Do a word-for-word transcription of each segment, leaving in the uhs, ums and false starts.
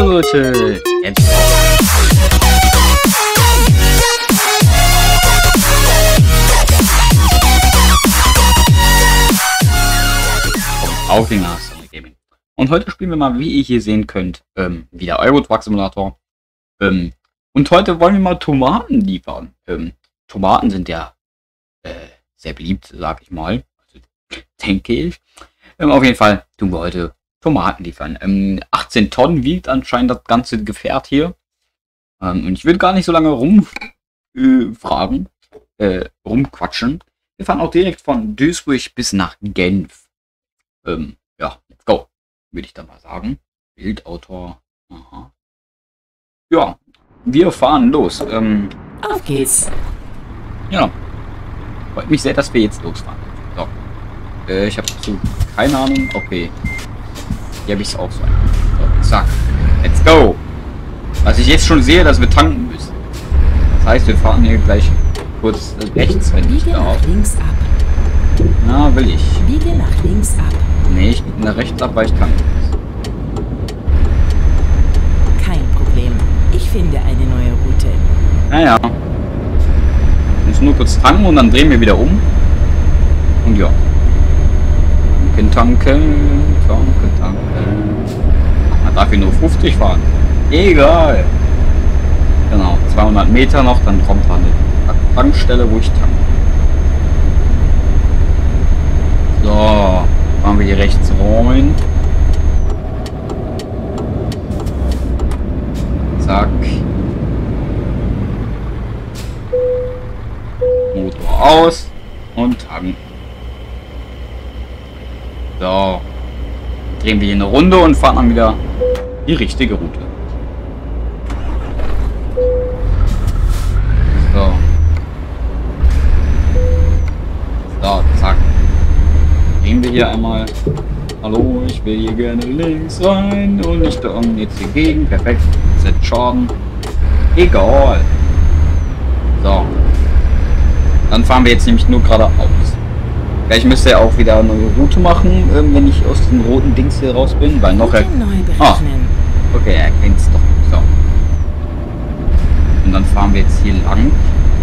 Hallo Leute, herzlich willkommen auf den Nashorn Gaming. Und heute spielen wir mal, wie ihr hier sehen könnt, ähm, wieder Euro Truck Simulator. Ähm, und heute wollen wir mal Tomaten liefern. Ähm, Tomaten sind ja äh, sehr beliebt, sag ich mal. Also, denke ich. Ähm, auf jeden Fall tun wir heute Tomaten liefern. Ähm, achtzehn Tonnen wiegt anscheinend das ganze Gefährt hier. Ähm, und ich will gar nicht so lange rumfragen, äh, äh, rumquatschen. Wir fahren auch direkt von Duisburg bis nach Genf. Ähm, ja, let's go. Würde ich da mal sagen. Bildautor. Aha. Ja, wir fahren los. Ähm, Auf geht's. Ja. Freut mich sehr, dass wir jetzt losfahren. So. Äh, ich habe so keine Ahnung. Okay. Hier habe ich es auch so. So, zack. Let's go. Was ich jetzt schon sehe, dass wir tanken müssen. Das heißt, wir fahren hier gleich kurz rechts, wenn ich Biege darf. nach links ab. Na, will ich. Biege nach links ab. Nee, ich biege nach rechts ab, weil ich tanken muss. Kein Problem. Ich finde eine neue Route. Naja. Ich muss nur kurz tanken und dann drehen wir wieder um. Und ja. Tanken, tanken, tanken, tanken. Man darf hier nur fünfzig fahren. Egal. Genau, zweihundert Meter noch, dann kommt da eine Tankstelle, wo ich tanke. So, fahren wir hier rechts rein. Zack. Motor aus und tanken. So. Drehen wir hier eine Runde und fahren dann wieder die richtige Route. So. So, zack. Drehen wir hier einmal. Hallo, ich will hier gerne links rein und nicht da unten jetzt hier gegen. Perfekt. Set Schaden. Egal. So. Dann fahren wir jetzt nämlich nur geradeaus. Gleich müsste er auch wieder eine neue Route machen, wenn ich aus dem roten Dings hier raus bin, weil noch er... Ah, okay, er kennt es doch. So. Und dann fahren wir jetzt hier lang.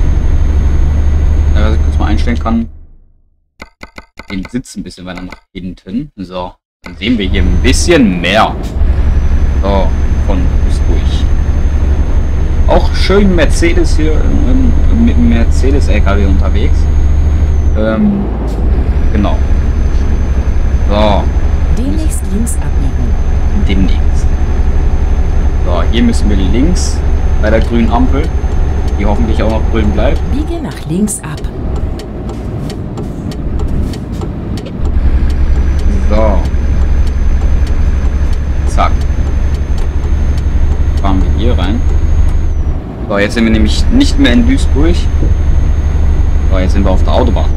Dass ich kurz mal einstellen kann. Den Sitz ein bisschen weiter nach hinten. So, dann sehen wir hier ein bisschen mehr. So, von bis durch. Auch schön Mercedes hier, ähm, mit dem Mercedes-L K W unterwegs. Ähm, genau. So. Demnächst links abbiegen. Demnächst. So, hier müssen wir links bei der grünen Ampel, die hoffentlich auch noch grün bleibt. Biege nach links ab. So. Zack. Fahren wir hier rein. So, jetzt sind wir nämlich nicht mehr in Duisburg. So, jetzt sind wir auf der Autobahn.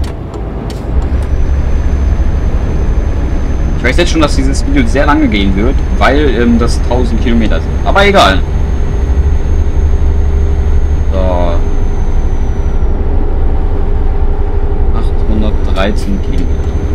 Ich weiß jetzt schon, dass dieses Video sehr lange gehen wird, weil ähm, das tausend Kilometer sind. Aber egal. So. achthundertdreizehn Kilometer.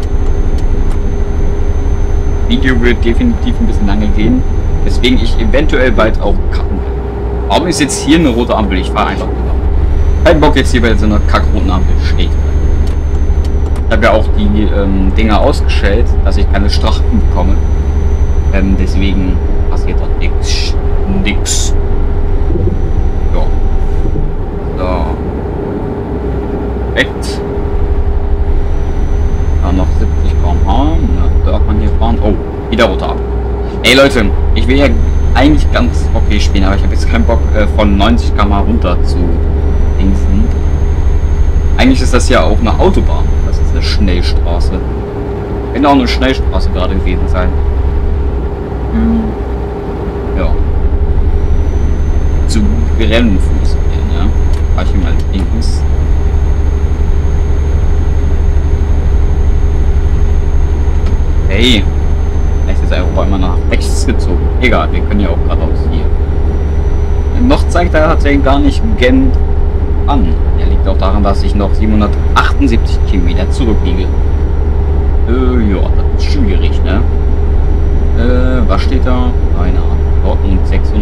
Video wird definitiv ein bisschen lange gehen, weswegen ich eventuell bald auch cutten werde. Warum ist jetzt hier eine rote Ampel? Ich fahre einfach drüber. Kein Bock jetzt hier bei so einer kackroten Ampel steht. Ich habe ja auch die ähm, Dinger ausgestellt, dass ich keine Strafen bekomme. Ähm, deswegen passiert dort nichts. Nix. So. So. Perfekt. Ja, noch siebzig Kilometer pro Stunde. Da darf man hier fahren. Oh, wieder rote Ampel. Ey Leute, ich will ja eigentlich ganz okay spielen, aber ich habe jetzt keinen Bock äh, von neunzig Kilometer pro Stunde runter zu dingsen. Eigentlich ist das ja auch eine Autobahn. Das ist eine Schnellstraße. Könnte auch eine Schnellstraße gerade gewesen sein. Hm. Ja. Zu Rennfuß gehen, ja. Fahr ich hier mal links. Hey. Vielleicht ist er auch einmal nach rechts gezogen. Egal, wir können ja auch geradeaus hier. Noch zeigt er tatsächlich gar nicht Genf an. Er liegt auch daran, dass ich noch siebenhundertachtundsiebzig Kilometer zurückliege. Äh, ja, das ist schwierig, ne? Äh, was steht da? Keine Ahnung. Dortmund sechs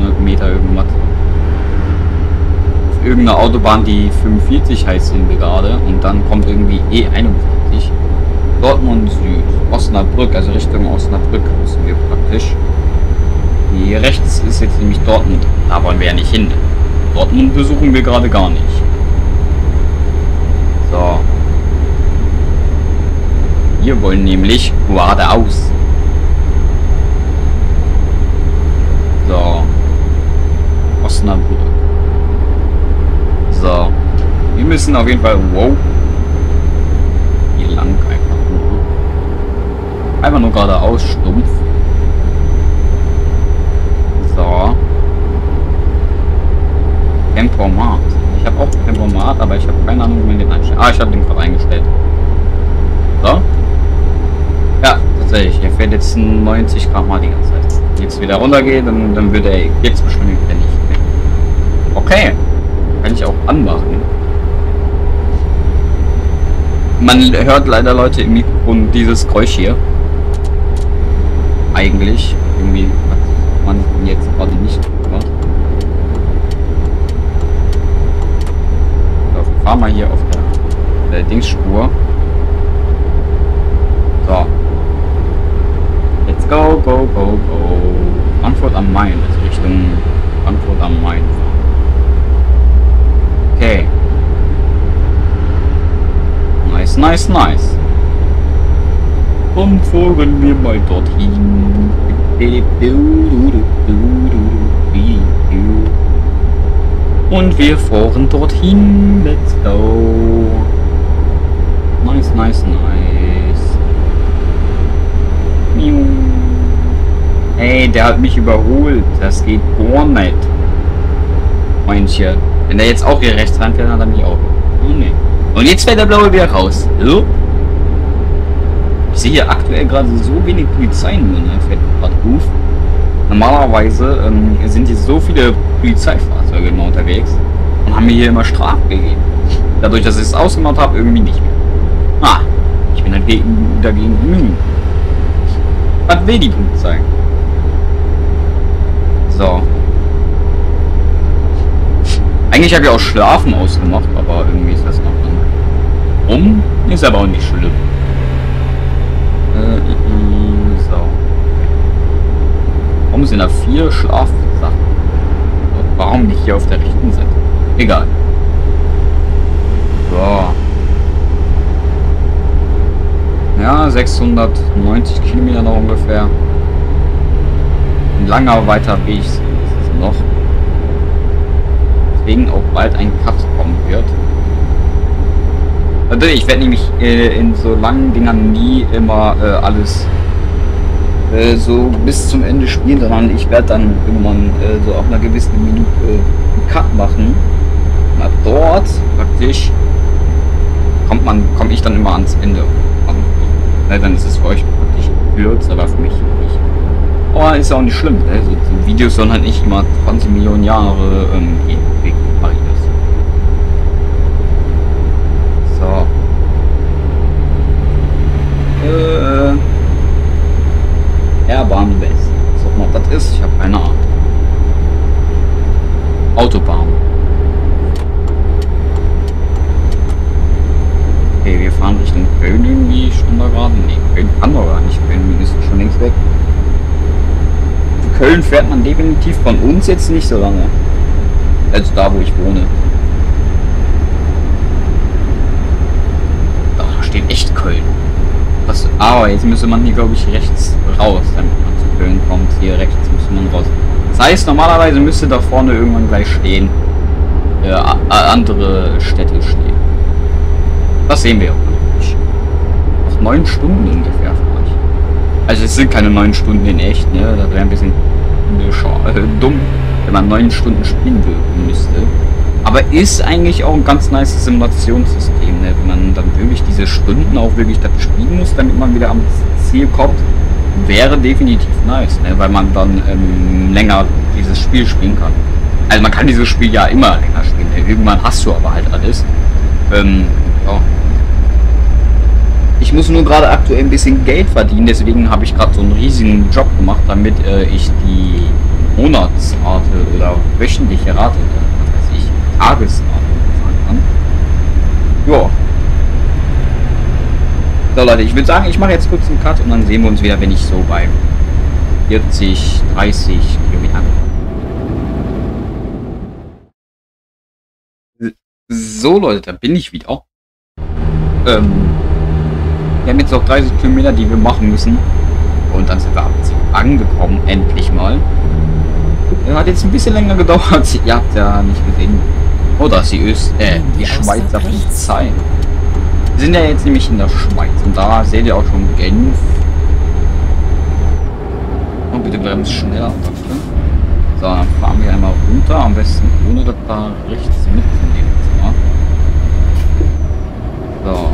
irgendeine Autobahn, die fünfundvierzig heißt, sind wir gerade. Und dann kommt irgendwie E einundvierzig. Dortmund Süd. Osnabrück, also Richtung Osnabrück müssen wir praktisch. Hier rechts ist jetzt nämlich Dortmund. Da wollen wir ja nicht hin. Dortmund besuchen wir gerade gar nicht. So. Wir wollen nämlich geradeaus. So. Osnabrück. So. Wir müssen auf jeden Fall... Wow. Hier lang einfach nur. Einfach nur geradeaus, stumpf. So. Tempomat. Ich habe auch Tempomat, aber ich habe keine Ahnung, wie man den einstellt. Ah, ich habe den gerade eingestellt. So. Ja, tatsächlich. Er fährt jetzt neunzig Kilometer pro Stunde die ganze Zeit. Jetzt wieder runtergeht, dann, dann wird er jetzt beschleunigt er nicht mehr. Okay. Kann ich auch anmachen. Man hört leider, Leute, im Mikrofon dieses Geräusch hier. Eigentlich. Irgendwie hat man jetzt gerade nicht gemacht. So, fahren wir hier auf der, der Dingsspur. So. Let's go, go, go, go. Frankfurt am Main, also Richtung Frankfurt am Main. Okay. Nice, nice, nice. Und fahren wir mal dorthin. Und wir fahren dorthin. Let's go. Nice, nice, nice. Ey, der hat mich überholt. Das geht gar nicht. Meinchen. Wenn der jetzt auch hier rechts ranfährt, hat er mich auch. Oh ne. Und jetzt fährt der blaue wieder raus. So. Ich sehe hier aktuell gerade so wenig Polizei nur, ne? Fährt gerade auf. Normalerweise ähm, sind hier so viele Polizeifahrzeuge immer unterwegs und haben mir hier immer Strafen gegeben. Dadurch, dass ich es ausgemacht habe, irgendwie nicht mehr. Ah, ich bin dagegen, dagegen immun. Was will die Polizei? So. Eigentlich habe ich auch Schlafen ausgemacht, aber irgendwie ist das noch drin. Um ist aber auch nicht schlimm. Äh, äh, so. Warum sind da vier Schlafsachen? Warum nicht hier auf der rechten Seite? Egal. So. Ja, sechshundertneunzig Kilometer noch ungefähr. Ein langer weiter Weg ist es noch. Deswegen auch bald ein Cut kommen wird. Natürlich, ich werde nämlich äh, in so langen Dingern nie immer äh, alles äh, so bis zum Ende spielen, sondern ich werde dann irgendwann äh, so auf einer gewissen Minute äh, einen Cut machen. Na, dort praktisch kommt man, komme ich dann immer ans Ende. Na, dann ist es für euch praktisch kürzer, aber für mich nicht. Aber ist ja auch nicht schlimm. Ne? So, die Videos sollen halt nicht immer zwanzig Millionen Jahre ähm, gehen. Deswegen mache ich das. So. Äh. Airbahn West. Was auch immer das ist, ich habe keine Ahnung. Autobahn. Okay, wir fahren Richtung Köln irgendwie schon da gerade. Nee, Köln kann doch gar nicht. Köln ist schon längst weg. Köln fährt man definitiv von uns jetzt nicht so lange. Also da, wo ich wohne. Da steht echt Köln. Was, aber jetzt müsste man hier, glaube ich, rechts raus, damit man zu Köln kommt. Hier rechts müsste man raus. Das heißt, normalerweise müsste da vorne irgendwann gleich stehen. Äh, andere Städte stehen. Das sehen wir auch nicht. Noch neun Stunden ungefähr fahre ich. Also es sind keine neun Stunden in echt, ne? Das wäre ein bisschen äh, dumm, wenn man neun Stunden spielen müsste. Aber ist eigentlich auch ein ganz nice Simulationssystem, ne? Wenn man dann wirklich diese Stunden auch wirklich dann spielen muss, damit man wieder am Ziel kommt, wäre definitiv nice, ne? Weil man dann ähm, länger dieses Spiel spielen kann. Also man kann dieses Spiel ja immer länger spielen, ne? Irgendwann hast du aber halt alles. Ähm, ja. Ich muss nur gerade aktuell ein bisschen Geld verdienen, deswegen habe ich gerade so einen riesigen Job gemacht, damit äh, ich die Monatsrate oder wöchentliche Rate, was weiß ich, Tagesrad fahren kann. Ja. So Leute, ich würde sagen, ich mache jetzt kurz einen Cut und dann sehen wir uns wieder, wenn ich so bei vierzig, dreißig Kilometern. So Leute, da bin ich wieder. Ähm, wir haben jetzt noch dreißig Kilometer, die wir machen müssen. Und dann sind wir angekommen, endlich mal. Er hat jetzt ein bisschen länger gedauert. Ihr habt ja nicht gesehen. Oh, da ist die Öst, äh, die Schweizer Polizei. Wir sind ja jetzt nämlich in der Schweiz und da seht ihr auch schon Genf. Oh, bitte bremst schneller. Danke. So, dann fahren wir einmal runter, am besten ohne dass da rechts mitzunehmen. So.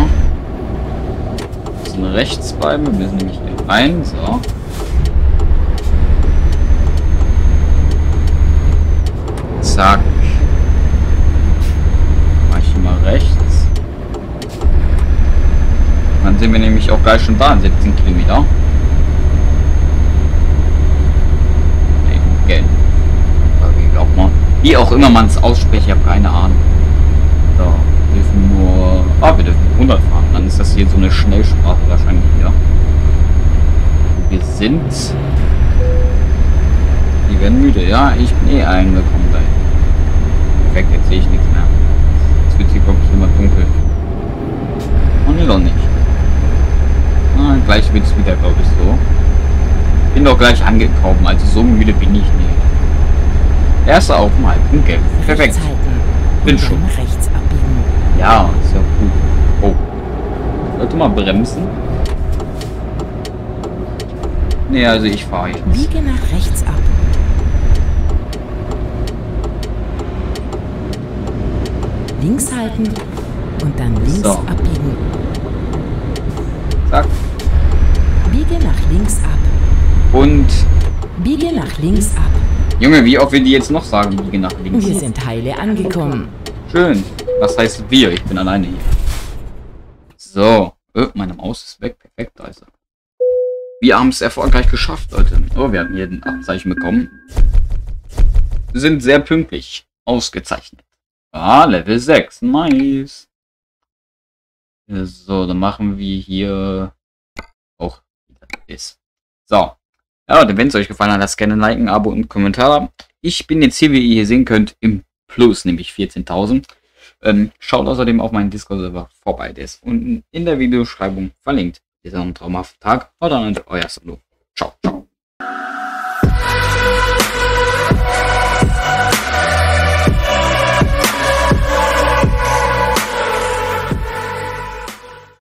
Wir müssen rechts bleiben, wir müssen nämlich hier rein. So. Zack. Mach ich mal rechts. Dann sind wir nämlich auch gleich schon da in siebzehn Kilometer. Wie auch immer man es ausspricht, ich habe keine Ahnung. So, wir dürfen nur. Ah, wir dürfen hundert fahren. Dann ist das hier so eine Schnellsprache wahrscheinlich wieder. Wir sind. Die werden müde. Ja, ich bin eh eingekommen da. Perfekt, jetzt sehe ich nichts mehr. Jetzt wird hier, glaube ich, immer dunkel. Oh ne, doch nicht. Ah, gleich wird es wieder, glaube ich, so. Bin doch gleich angekommen, also so müde bin ich nicht. Erster Aufenthalt in Genf. Perfekt. Bin schon. Rechts abbiegen. Ja, ist ja gut. Oh. Sollte mal bremsen. Nee, also ich fahre jetzt. Biege nach rechts ab. Links halten und dann links so. abbiegen. Zack. Biege nach links ab. Und. Biege nach links ab. Junge, wie oft will die jetzt noch sagen, biege nach links? Wir sind heile angekommen. Schön. Was heißt wir? Ich bin alleine hier. So. Oh, meine Maus ist weg. Perfekt, da ist er. Wir haben es erfolgreich geschafft, Leute. Oh, wir haben hier ein Abzeichen bekommen. Wir sind sehr pünktlich. Ausgezeichnet. Ah, Level sechs. Nice. So, dann machen wir hier auch wieder ist. So. Ja, Leute, wenn es euch gefallen hat, lasst gerne ein Like, ein Abo und einen Kommentar. Ich bin jetzt hier, wie ihr hier sehen könnt, im Plus, nämlich vierzehntausend. Ähm, schaut außerdem auf meinen Discord-Server vorbei. Der ist unten in der Videobeschreibung verlinkt. Ihr seid noch einen traumhaften Tag. Haut rein, euer Solo. Ciao, ciao.